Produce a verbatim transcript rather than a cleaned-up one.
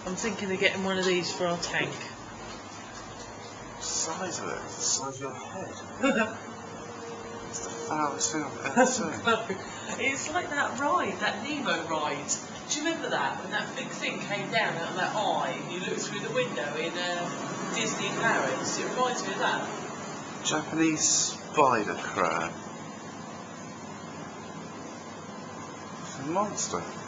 I'm thinking of getting one of these for our tank. The size of it, it's the size of your head. It's the foulest thing I've ever seen. It's like that ride, that Nemo ride. Do you remember that? When that big thing came down out of that eye and you looked through the window in uh, Disney Paris? It reminds me of that. Japanese spider crab. It's a monster.